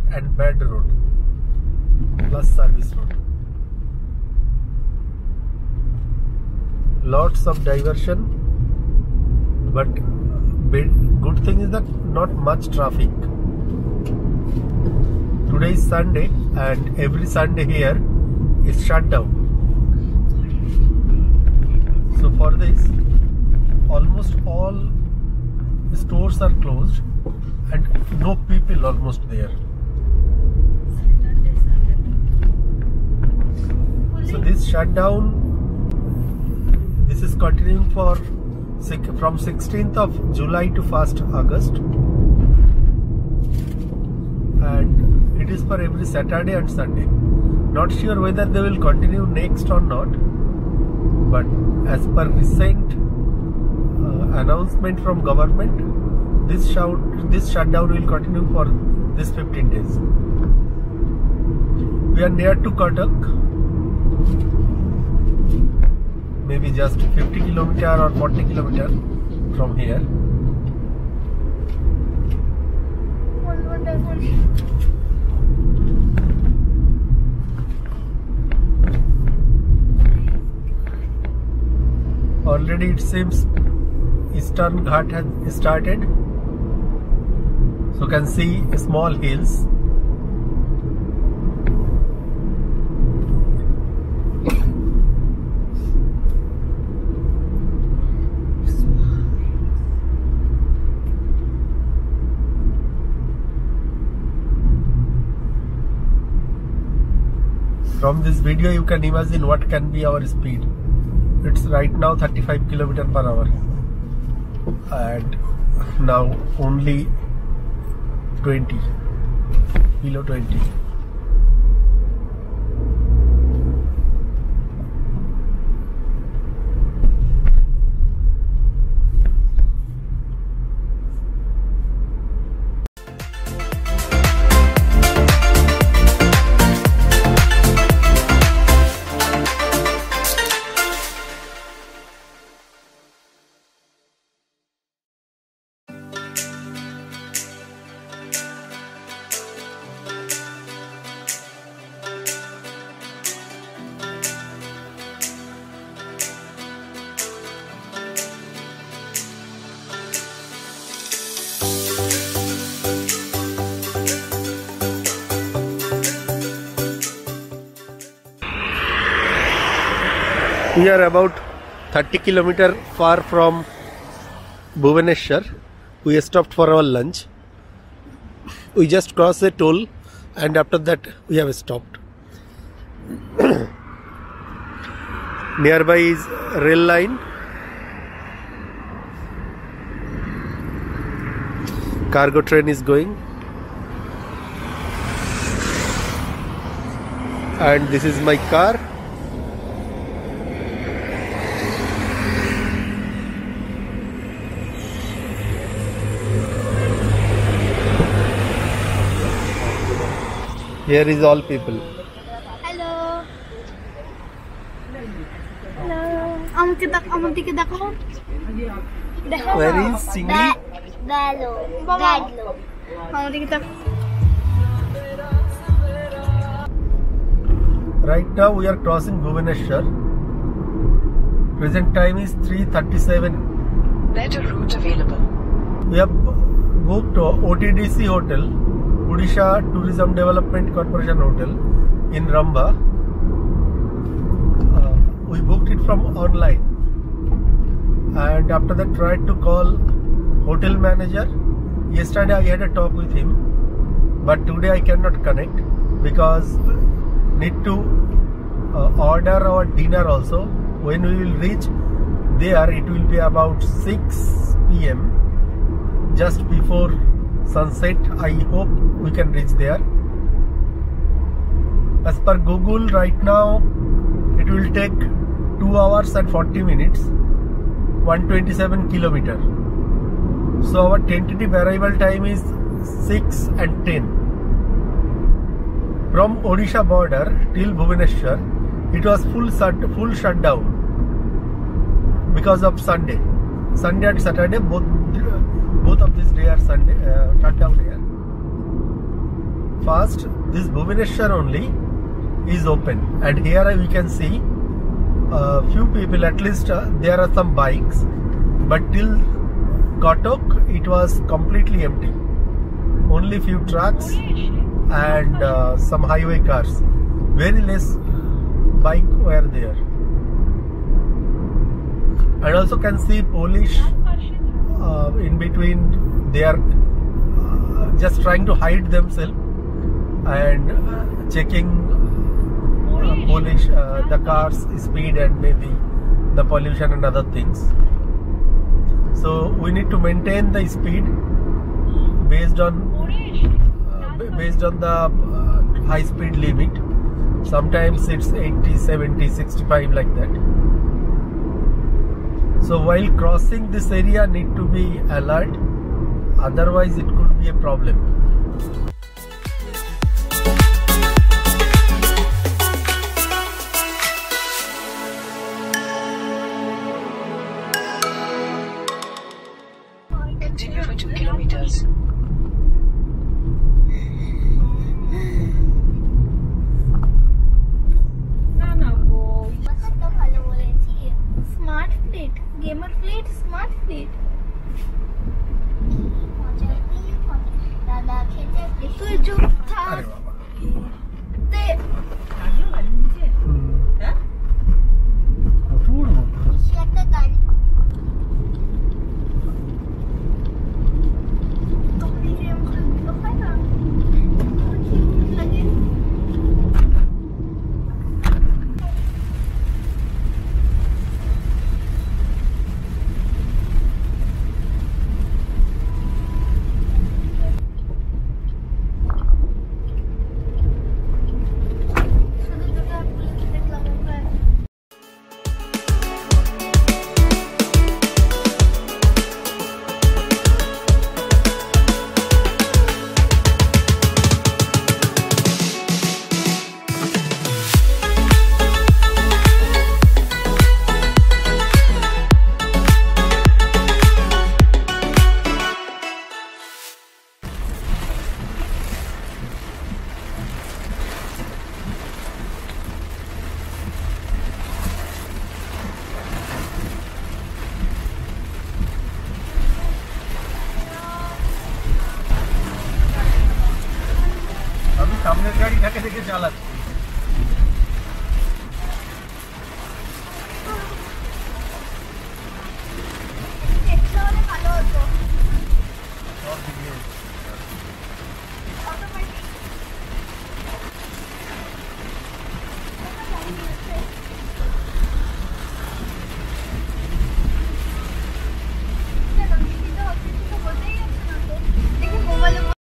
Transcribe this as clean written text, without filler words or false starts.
and bad road plus service road. Lots of diversion, but good thing is that not much traffic. Today is Sunday and every Sunday here is shut down. So for this, almost all stores are closed and no people almost there. So this shutdown, this is continuing for from 16th of July to 1st August, and it is for every Saturday and Sunday. Not sure whether they will continue next or not, but as per recent announcement from government, this shutdown will continue for this 15 days. We are near to Cuttack, maybe just 50 km or 40 km from here. Already it seems Eastern Ghat has started, so you can see small hills. From this video you can imagine what can be our speed. It's right now 35 km per hour and now only 20, below 20. We are about 30 km far from Bhubaneswar. We stopped for our lunch. We just crossed a toll and after that we have stopped. Nearby is rail line. Cargo train is going. And this is my car. Here is all people. Hello. Hello. Where is Singli? Right now we are crossing Bhubaneswar. Present time is 3:37. Better route available. We have booked OTDC Hotel, Odisha Tourism Development Corporation Hotel in Ramba. We booked it from online and after that tried to call hotel manager. Yesterday I had a talk with him, but today I cannot connect because need to order our dinner also. When we will reach there, it will be about 6 PM, just before sunset. I hope we can reach there. As per Google, right now it will take 2 hours and 40 minutes, 127 km. So our tentative arrival time is 6 and 10. From Odisha border till Bhubaneswar, it was full shutdown because of Sunday. Sunday and Saturday, both of these days are shut down here. fast. This Bhubaneswar only is open, and here we can see few people. At least there are some bikes, but till Cuttack it was completely empty. Only few trucks and some highway cars. Very less bike were there. And also can see police in between. They are just trying to hide themselves and checking police the cars speed and maybe the pollution and other things. So we need to maintain the speed based on the high speed limit. Sometimes it's 80, 70, 65 like that. So while crossing this area, need to be alert, otherwise it could be a problem. Continue for 2 kilometers. Smart fleet, gamer fleet, smart fleet. तो जो था अरे बाबा। ते अभी सामने गाड़ी ढके देखे चालक